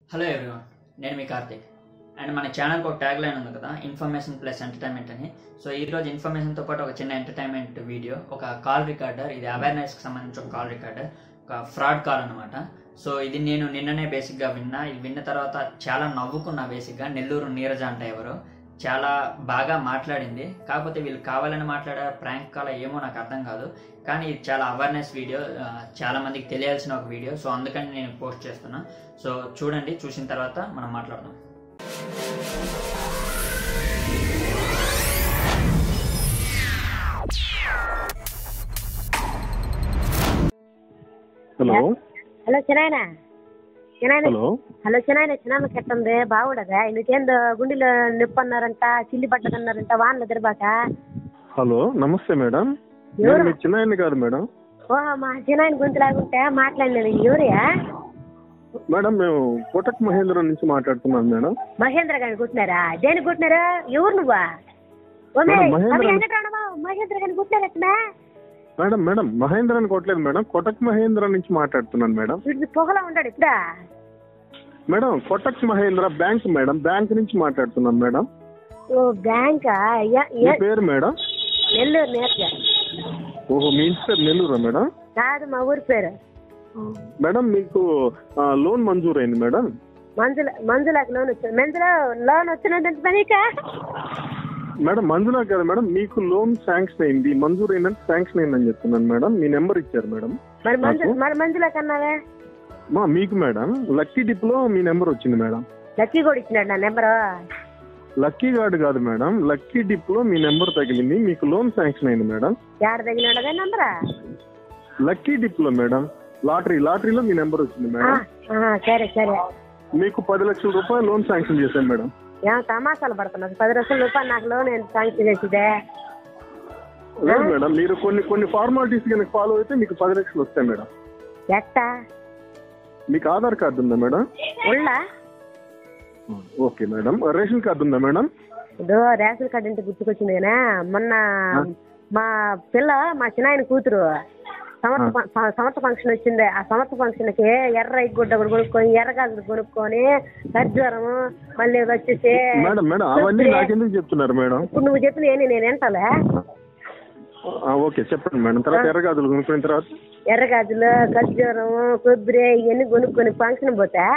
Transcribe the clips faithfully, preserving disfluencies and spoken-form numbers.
Hello everyone, నేను మీ Karthik. And మన ఛానల్కి ఒక ట్యాగ్ లైన్ ఉంది కదా, ఇన్ఫర్మేషన్ ప్లస్ ఎంటర్టైన్మెంట్ అని. సో ఈరోజు ఇన్ఫర్మేషన్తో పాటు ఒక చిన్న ఎంటర్టైన్మెంట్ వీడియో, ఒక కాల్ రికార్డర్. ఇది అవేర్నెస్కి సంబంధించి ఒక కాల్ రికార్డర్, ఒక ఫ్రాడ్ కాల్ అనమాట. సో ఇది నేను నిన్ననే బేసిక్గా విన్నా. ఇది విన్న తర్వాత చాలా నవ్వుకున్నా. బేసిక్గా నెల్లూరు నీరజ అంట ఎవరో చాలా బాగా మాట్లాడింది. కాకపోతే వీళ్ళు కావాలని మాట్లాడే ప్రాంక్ కాల్ ఏమో నాకు అర్థం కాదు. కానీ ఇది చాలా అవేర్నెస్ వీడియో, చాలా మందికి తెలియాల్సిన ఒక వీడియో. సో అందుకని నేను పోస్ట్ చేస్తున్నా. సో చూడండి, చూసిన తర్వాత మనం మాట్లాడదాం. హలో హలో చిన్నాయన చిన్నాయన హలో హలో చిన్నాయన చిన్న కెట్టుంది బాగుండదా? నీకేందో గుండెలో నొప్పి అన్నారంట, చిల్లి పట్టదన్నారంట, వానలు తిరబాక. హలో నమస్తే మేడం. నేను మీ చిన్నాయన్ని కాదు మేడం. ఓ మా చిన్నాయన గొంతులాగుంటే మాట్లాడలేదు. ఎవరియా మేడం, మేము కోటక్ మహేంద్ర నుంచి మాట్లాడుతున్నాను మేడం. మహేంద్ర గారిని కుట్టినారా? దేనికి కుట్టినారు? ఎవరు నువ్వా? మేడం, మహేంద్ర మహేంద్ర గారిని కుట్టినారట్నా? మేడం మేడం మహేంద్ర అని కొట్టలేదు మేడం, కోటక్ మహేంద్ర నుంచి మాట్లాడుతున్నాను మేడం. వీటికి పొగలా ఉంటాడు ఇప్పుడా? Madam Kotak Mahindra bank madam, bank నుంచి మాట్లాడుతున్నాను మేడం. ఓ బ్యాంకా? మీ పేరు మేడం? నెల్లూరు నేర్చా. ఓహో, మీ ఇంటి పేరు నెల్లూరా మేడం? కాదు, మా ఊరి పేరు. మేడం మీకు లోన్ మంజూరైంది మేడం. మంజుల మంజులకు లోన్ వచ్చింది. మంజుల లోన్ వచ్చినట్టు పనికా? మేడం మంజులా కాదు మేడం, మీకు లోన్ శాంక్షన్ అయింది, మంజూరు అయిందంటే శాంక్షన్ అయిందని చెప్తున్నాను మేడం. మీ నెంబర్ ఇచ్చారు మేడం. మరి మంజు మరి మంజుల కన్నావే మా మీకు మేడం లక్కీ డిప్ లో మీ నెంబర్ వచ్చింది మేడం. లక్కీ కూడా ఇచ్చినాడు నా నెంబరు. లక్కీ కార్డు కాదు మేడం, లక్కీ డిప్ లో మీ నెంబర్ తగిలింది, మీకు లోన్ శాంక్షన్ అయింది మేడం. ఏడ తగిలినాడు అదే నెంబరా? లక్కీ డిప్ లో మేడం, లాటరీ లాటరీలో మీ నెంబర్ వచ్చింది మేడం. సరే సరే. మీకు పది లక్షల రూపాయలు లోన్ శాంక్షన్ చేశాను మేడం. ఏమో తమాషాలు పడుతున్నారు. పది లక్షల రూపాయలు నాకు లోన్ శాంక్షన్ చేసిదే. లేదు మేడం, మీరు కొన్ని కొన్ని ఫార్మాలిటీస్ కనుక ఫాలో అయితే మీకు పది లక్షలు వస్తాయి మేడం. ఎట్టా? మీకు ఆధార్ కార్డు ఉందా మేడం? ఉళ్ళా? Okay madam. రేషన్ కార్డు ఉందా మేడం? ఇదో రేషన్ కార్డు అంటే గుర్తుకొచ్చింది కదా, మొన్న మా పిల్ల మా చిన్నాయన కూతురు సమర్థ సమర్థ ఫంక్షన్ వచ్చింది. ఆ సమర్థ ఫంక్షన్ కి ఎర్ర గుడ్డ కూడా కొనుక్కొని, ఎర్రగాజులు కొనుక్కొని, ఖర్జూరము, మళ్ళీ వచ్చేసి మేడం మేడం అవన్నీ నాకెందుకు చెప్తున్నారు మేడం? ఇప్పుడు నువ్వు చెప్పిన ఏంటి నేను ఏంటాలే? ఓకే చెప్పండి మేడం. తర్వాత ఎర్రగాజులు కొనుక్కున్న తర్వాత ఎర్రగాజులు, ఖర్జూరము, కొబ్బరి ఇవన్నీ కొనుక్కొని ఫంక్షన్ పోతా.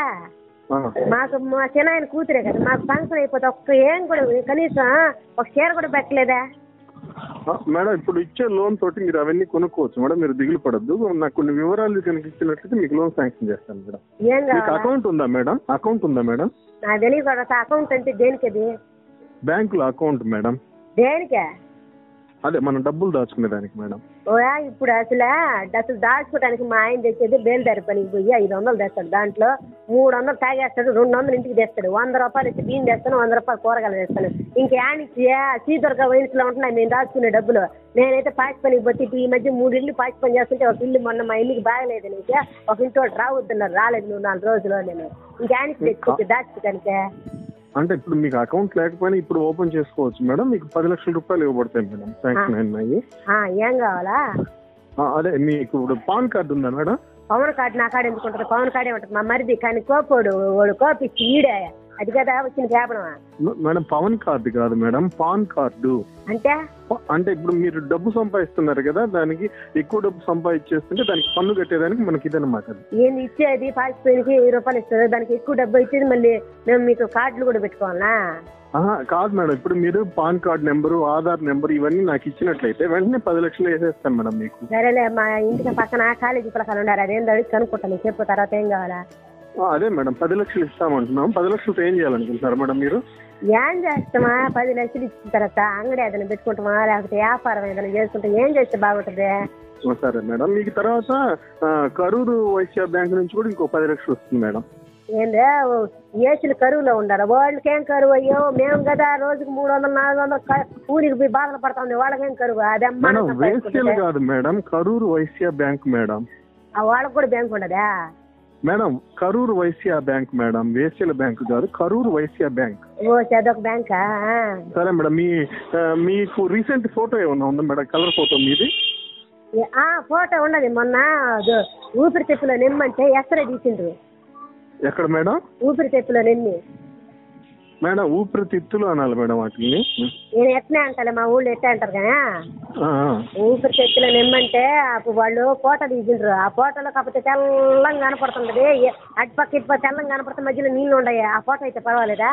మాకు మా చిన్నాయన కూతురే కదా, మాకు ఫంక్షన్ అయిపోతే ఒక్క ఏం కూడా కనీసం ఒక చీర కూడా పెట్టలేదా? మేడం ఇప్పుడు ఇచ్చే లోన్ తోటి మీరు అవన్నీ కొనుక్కోవచ్చు మేడం, మీరు దిగులు పడద్దు. నాకు కొన్ని వివరాలు కనుక ఇచ్చినట్లయితే మీకు లోన్ శాంక్షన్ చేస్తాను మేడం. ఏం మీకు అకౌంట్ ఉందా మేడం? అకౌంట్ ఉందా మేడం? నాకు తెలియదు. అకౌంట్ అంటే దేనికి? అది బ్యాంకులో అకౌంట్ మేడం. దేనికే? అదే మనం డబ్బులు దాచుకునే దానికి మేడం. ఓయా ఇప్పుడు అసలు అసలు దాచుకోవడానికి మా ఆయన తెచ్చేది బేల్దారి పనికి పోయి ఐదు వందలు తెస్తాడు. దాంట్లో మూడు వందలు తాగేస్తాడు, రెండు వందలు ఇంటికి తెస్తాడు. వంద రూపాయలు ఇచ్చి బియ్యం తెస్తాను, వంద రూపాయలు కూరగాయలు తెస్తాను. ఇంకేనిచ్చి సీదుర్గా వయసులో ఉంటున్నాయి మేము దాచుకునే డబ్బులు. నేనైతే పాచి పనికి పోతే ఈ మధ్య మూడు ఇల్లు పాచి పని చేస్తుంటే, ఒక ఇల్లు మొన్న మా ఇల్లుకి బాగలేదు, నీకు ఒక ఇంటి వాడు రావద్దున్నారు, రాలేదు నువ్వు నాలుగు రోజులు. నేను ఇంకేనికి తెచ్చుకోవచ్చు దాచుకోవడానికే. అంటే ఇప్పుడు మీకు అకౌంట్ లేకపోయినా ఇప్పుడు ఓపెన్ చేసుకోవచ్చు మేడం. మీకు పది లక్షల రూపాయలు ఇవ్వబడతాయి మేడం, శాంక్షన్ అయినాయి. ఏం కావాలా? అదే మీకు ఇప్పుడు పాన్ కార్డు ఉందా మేడం? పవన్ కార్డు నా కాడ ఎందుకు ఉంటుంది? పవన్ కార్డే ఉంటుంది మా మరిది. కానీ కోపోడు వాడు కోపిచ్చి ఈడే అది కదా వచ్చిన పేపర్ మేడం. పవన్ కార్డు కాదు మేడం, పాన్ కార్డు. అంటే అంటే ఇప్పుడు మీరు డబ్బు సంపాదిస్తున్నారు కదా, దానికి ఎక్కువ డబ్బు సంపాదించేస్తుంటే దానికి పన్ను కట్టేదానికి మనకి ఇదన్నమాట. ఏంది ఇచ్చేది? పాచిపోయినకి వెయ్యి రూపాయలు ఇస్తుంది, దానికి ఎక్కువ డబ్బు ఇచ్చేది. మళ్ళీ మేము మీకు కార్డులు కూడా పెట్టుకోవాలా? కాదు మేడం, ఇప్పుడు మీరు PAN card number, Aadhaar number ఇవన్నీ నాకు ఇచ్చినట్లయితే వెంటనే పది లక్షలు వేసేస్తాను మేడం మీకు. సరేలే, మా ఇంటికి పక్కన కాలేజీ పిల్లకాయలు ఉన్నారు, అదేందో అడిగి కనుక్కుంటాను. చెప్పు తర్వాత ఏం కావాలా? అదే మేడం పది లక్షలు ఇస్తామంటున్నాం. పది లక్షలతో ఏం చేయాలనుకుంటున్నారు మేడం మీరు? ఏం చేస్తామా? పది లక్షలు ఇచ్చిన తర్వాత అంగడి ఏదైనా పెట్టుకుంటామా, లేకపోతే వ్యాపారం ఏదైనా చేసుకుంటాం. ఏం చేస్తే బాగుంటుంది? సరే మేడం, మీకు తర్వాత కరూరు వైశ్య బ్యాంక్ నుంచి కూడా ఇంకో పది లక్షలు వస్తుంది మేడం. ఏందే ఏసులు కరువులో ఉండాలి, వాళ్ళకేం కరువు? అయ్యో మేము కదా రోజుకి మూడు వందలు నాలుగు వందలు కూలికి పోయి బాధలు పడతా ఉంది, వాళ్ళకేం కరువు? అదే వేశ్యలు కాదు madam, Karur Vysya bank madam. వాళ్ళకి కూడా బ్యాంక్ ఉండదా madam? Karur Vysya bank madam, వేశ్యల బ్యాంక్ కాదు, కరూరు వైశ్య బ్యాంక్. ఓ చదొక బ్యాంకా? సరే మేడం, మీ మీకు రీసెంట్ ఫోటో ఏమన్నా ఉందా మేడం? కలర్ ఫోటో మీది? ఫోటో ఉన్నది. మొన్న ఊపిరితిత్తులో నిమ్మంటే ఎక్స్రే తీసిండ్రు. ఎక్కడ మేడం? ఊపిరితిత్తులో నిన్ని. మేడం ఊపిరితిత్తులు అనాలి మేడం వాటిని. నేను ఎట్నే అంటాలే, మా ఊళ్ళో ఎట్లా అంటారు కానీ ఊపిరితిత్తులో నిమ్మంటే అప్పుడు వాళ్ళు కోట తీసిండ్రు. ఆ కోటలో కాకపోతే తెల్లంగా కనపడుతుంది, అటుపక్క ఇటుపక్క తెల్లంగా కనపడుతుంది, మధ్యలో నీళ్ళు ఉన్నాయి. ఆ కోట అయితే పర్వాలేదా?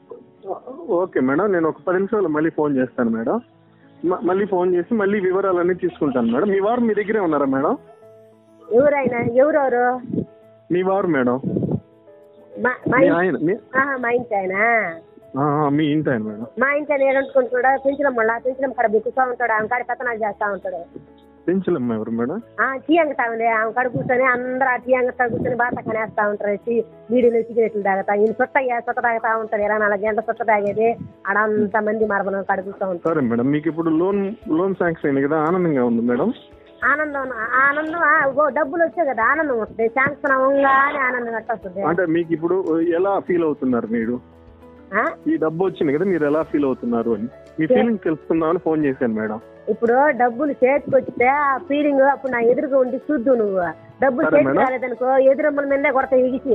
ఓకే మేడం, నేను ఒక పది నిమిషాలు మళ్ళీ ఫోన్ చేస్తాను మేడం. మళ్ళీ ఫోన్ చేసి మళ్ళీ వివరాలన్నీ తీసుకుంటాను మేడం. మీ వారు మీ దగ్గరే ఉన్నారా మేడం? ఎవరైనా ఎవరెవరు? మీ వారు మేడం. మా ఆయన మా ఇంటి ఆయన మీ ఇంటి ఆయన మేడం. మా ఇంటి ఆయన ఏడంటుకుంటున్నాడు, పెంచడం మళ్ళా పెంచడం కాడ బిక్కుతా ఉంటాడు, ఆమె కాడ పెత్తనాలు చేస్తా ఉంటాడు. పెంచలమ్మ ఎవరు మేడం? టీ అంగతా ఉంది, ఆమె కాడ కూర్చొని అందరూ ఆ టీ అంగతా కూర్చొని బాగా కనేస్తా ఉంటారు. వీడియోలు సిగరెట్లు తాగుతా, ఈయన చుట్ట చుట్ట తాగుతా ఉంటాడు. ఇరవై నాలుగు గంటల చుట్ట తాగేది ఆడ అంత మంది మరమలు కాడ కూర్చో ఉంటారు. సరే మేడం, మీకు ఇప్పుడు లోన్ లోన్ శాంక్షన్ అయింది కదా, ఆనందంగా ఉంది మేడం? ఆనందం ఆనందం డబ్బులు వచ్చాయి కదా, ఆనందం వస్తుంది. శాంక్షన్ అవ్వగానే ఆనందం ఎట్లా వస్తుంది? అంటే మీకు ఇప్పుడు ఎలా ఫీల్ అవుతున్నారు మీరు? ఈ డబ్బు వచ్చింది కదా, మీరు ఎలా ఫీల్ అవుతున్నారు అని మీ ఫీలింగ్ తెలుసుకుందామని ఫోన్ చేశాను మేడం. ఇప్పుడు డబ్బులు చేతికి వస్తే ఆ ఫీలింగ్ అప్పుడు నా ఎదురుగా ఉండి చూద్దు. నువ్వు డబ్బులు చేతికి రాలేదనుకో ఎదురమ్మల మీదే కొడతా ఎగిసి.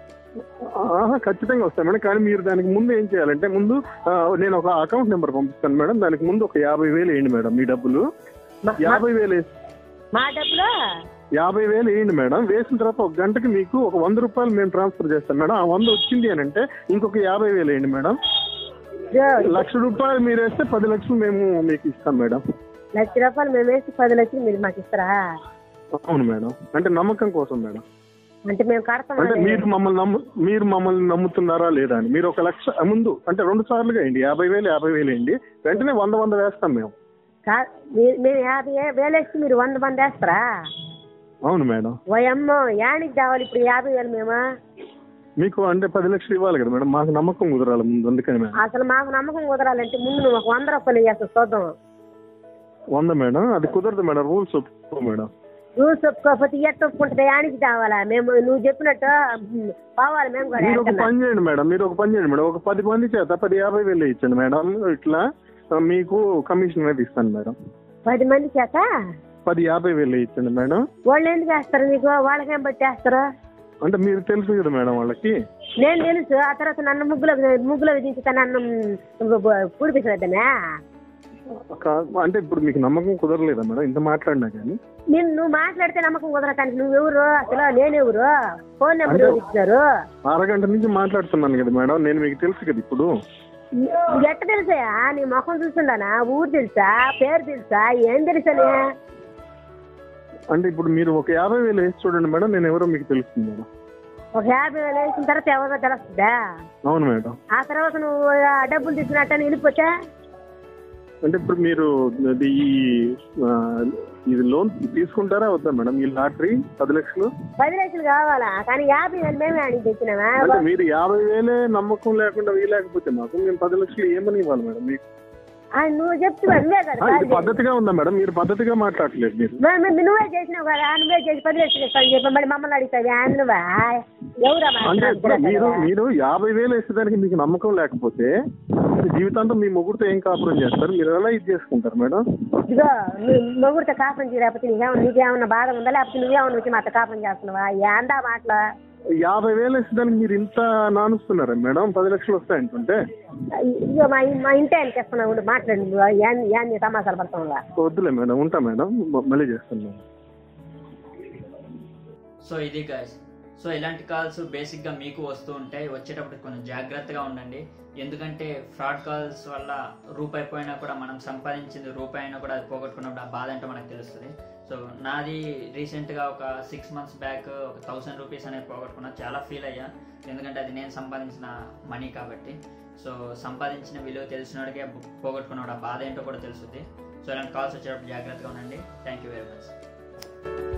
ఖచ్చితంగా వస్తాయి మేడం, కానీ మీరు దానికి ముందు ఏం చేయాలంటే, ముందు నేను ఒక అకౌంట్ నెంబర్ పంపిస్తాను మేడం, దానికి ముందు ఒక యాభై వేలు వేయండి మేడం. మీ డబ్బులు యాభై వేలు మా డబ్బులు యాభై వేలు వేయండి మేడం. వేసిన తర్వాత ఒక గంటకి మీకు ఒక వంద రూపాయలు మేము ట్రాన్స్ఫర్ చేస్తాం మేడం. ఆ వంద వచ్చింది అని అంటే ఇంకొక యాభై వేలు వేయండి మేడం. లక్ష రూపాయలు మీరు వేస్తే పది లక్షలు మేము మీకు ఇస్తాం మేడం. లక్ష రూపాయలు మేము వేస్తే పది లక్షలు మీరు మాకు ఇస్తారా? అవును మేడం, అంటే నమ్మకం కోసం మేడం. అంటే మేము కడతాం అంటే మీరు మమ్మల్ని నమ్ము మీరు మమ్మల్ని నమ్ముతున్నారా లేదా అని. మీరు ఒక లక్ష ముందు అంటే రెండు సార్లుగా వేయండి, యాభై వేలు యాభై వేలు వేయండి, వెంటనే వంద వంద వేస్తాం మేము. మేము యాభై వేలు వేస్తే మీరు వంద మంది వేస్తారా? అవును మేడం. ఓయమ్మో యానికి కావాలి ఇప్పుడు యాభై వేలు మేము? మీకు అంటే పది లక్షలు ఇవ్వాలి కదా మేడం, మాకు నమ్మకం కుదరాలి ముందు, అందుకని మేడం. అసలు మాకు నమ్మకం కుదరాలంటే ముందు నువ్వు ఒక వంద రూపాయలు ఇవ్వాలి చూద్దాం. వంద మేడం? అది కుదరదు మేడం, రూల్స్ ఒప్పుకో మేడం. రూల్స్ ఒప్పుకోకపోతే ఎట్ట ఒప్పుకుంటుంది? యానికి కావాలా? మేము నువ్వు చెప్పినట్టు పోవాలి మేము కూడా. మీరు ఒక పని చేయండి మేడం, మీరు ఒక పని చేయండి మేడం, ఒక పది మంది చేత పది యాభై వేలు ఇచ్చండి మేడం, ఇట్లా మీకు కమిషన్ అనేది ఇస్తాను మేడం. పది మంది చేత పది యాభై వేలు ఇచ్చండి మేడం. వాళ్ళు ఎందుకు వేస్తారు నీకు? వాళ్ళకేం బట్టి వేస్తారు? అంటే మీరు తెలుసు కదా మేడం వాళ్ళకి. నేను తెలుసు. ఆ తర్వాత నన్ను ముగ్గులో ముగ్గులో విధించుతా, నన్ను పూడిపించలేదనే. అంటే ఇప్పుడు మీకు నమ్మకం కుదరలేదా మేడం ఇంత మాట్లాడినా కానీ? నేను నువ్వు మాట్లాడితే నమ్మకం కుదరటానికి నువ్వెవరు అసలు? నేనెవరు? ఫోన్ నెంబర్ ఎవరు ఇచ్చినారు? అరగంట నుంచి మాట్లాడుతున్నాను కదా మేడం, నేను మీకు తెలుసు కదా ఇప్పుడు. ఎట్ట తెలుసాయా? నీ ముఖం చూస్తుండానా? ఊరు తెలుసా? పేరు తెలుసా? ఏం తెలుసని? అంటే ఇప్పుడు మీరు ఒక యాభై వేలు వేసి చూడండి మేడం, నేను ఎవరో మీకు తెలుస్తుంది మేడం. ఒక యాభై వేలు వేసిన తర్వాత ఎవరో తెలుస్తుందా? అవును మేడం. ఆ తర్వాత నువ్వు డబ్బులు తీసుకున్నట్టు వెళ్ళిపోతే అంటే ఇప్పుడు మీరు ఈ ఇది లోన్ తీసుకుంటారా వద్దా మేడం? ఈ లాటరీ పది లక్షలు పది లక్షలు కావాలా? కానీ యాభై వేలు మేమే అడిగి తెచ్చినావా? అంటే మీరు యాభై వేలే నమ్మకం లేకుండా వీలేకపోతే మాకు మేము పది లక్షలు ఏమని ఇవ్వాలి మేడం మీకు? నువ్వు చెప్తున్నా కదా, పద్ధతిగా ఉందా మేడం? మీరు పద్ధతిగా మాట్లాడలేదు. మీరు నువ్వే చేసినావు కదా, నువ్వే చేసి పది లక్షలు ఇస్తాను చెప్పి మళ్ళీ మమ్మల్ని అడుగుతావు నువ్వా? ఎవరా? అంటే మీరు మీరు యాభై వేలు వేసేదానికి మీకు నమ్మకం లేకపోతే జీవితాంతం మీ మొగుడితో ఏం కాపురం చేస్తారు? మీరు ఎలా ఇది చేసుకుంటారు మేడం? ఇదిగో నీ మొగుడితో కాపురం చేయలేకపోతే నీకేమన్నా నీకేమన్నా బాధ ఉందా? లేకపోతే నువ్వేమన్నా వచ్చి మాతో కాపురం చేస్తున్నావా? ఏందా మాటలు? యాభై వేలు వేసేదానికి మీరు ఇంత నానుస్తున్నారా మేడం? పది లక్షలు వస్తాయంటుంటే ఇదిగో మా మా ఇంటి ఆయనకి ఇస్తున్నావు, మాట్లాడి యాన్ని సమాచారం పడతాం. వద్దులే మేడం, ఉంటా మేడం, మళ్ళీ చేస్తాను మేడం. సో ఇది గాయ్స్, సో ఇలాంటి కాల్స్ బేసిక్గా మీకు వస్తూ ఉంటాయి. వచ్చేటప్పుడు కొంచెం జాగ్రత్తగా ఉండండి, ఎందుకంటే ఫ్రాడ్ కాల్స్ వల్ల రూపాయి పోయినా కూడా మనం సంపాదించింది రూపాయి అయినా కూడా అది పోగొట్టుకున్నప్పుడు ఆ బాధ అంటే మనకు తెలుస్తుంది. సో నాది రీసెంట్గా ఒక సిక్స్ మంత్స్ బ్యాక్ ఒక థౌసండ్ రూపీస్ అనేది పోగొట్టుకున్నా. చాలా ఫీల్ అయ్యా, ఎందుకంటే అది నేను సంపాదించిన మనీ కాబట్టి. సో సంపాదించిన విలువ తెలిసినోడికే పోగొట్టుకున్నాడు ఆ బాధ ఏంటో కూడా తెలుస్తుంది. సో ఇలాంటి కాల్స్ వచ్చేటప్పుడు జాగ్రత్తగా ఉండండి. Thank you very much.